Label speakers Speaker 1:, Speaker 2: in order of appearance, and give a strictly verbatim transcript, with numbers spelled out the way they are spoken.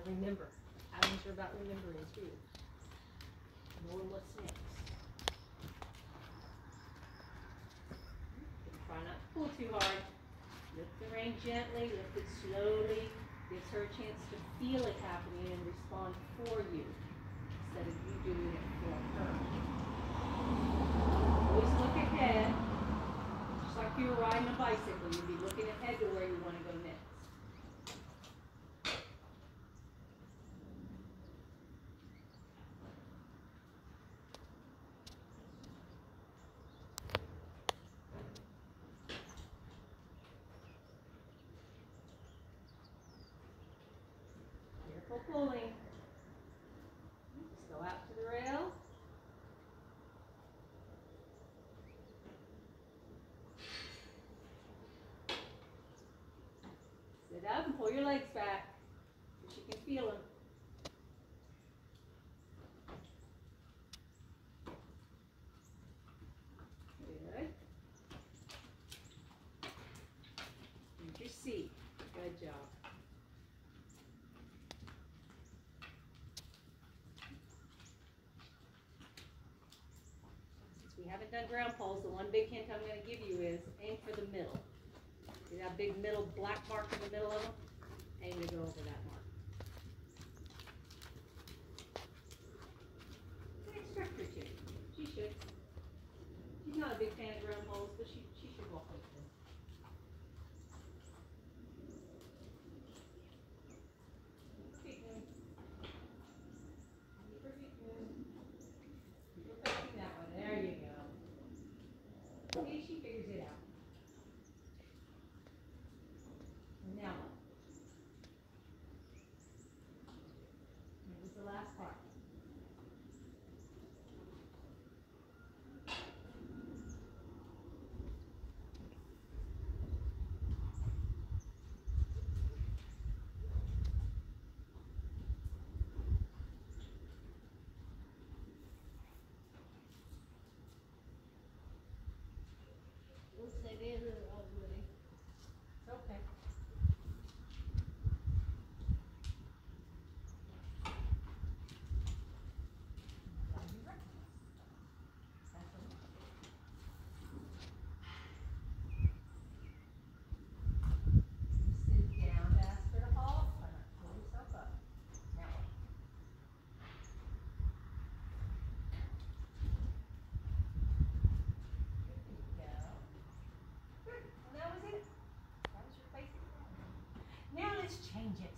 Speaker 1: remember. Patterns are about remembering too. Knowing what's next. Try not to pull too hard. Lift the rein gently, lift it slowly. Gives her a chance to feel it happening and respond for you instead of you doing it for her. Always look ahead. Just like you were riding a bicycle, you'd be looking ahead to where you want to go next. Pulling. Just go out to the rail. Sit up and pull your legs back so you can feel them. Good. Use your seat. Good job. We haven't done ground poles. The one big hint I'm going to give you is aim for the middle. See that big middle black mark in the middle of them? Aim to go over that mark. An instructor too. She should. She's not a big fan of ground poles, but she, she should walk with them. Okay, she figures it out. Now what? This is the last part. Looks like it is ugly. It's okay. Sit down to ask her to halt. Try not to pull yourself up. Now what? Now let's change it.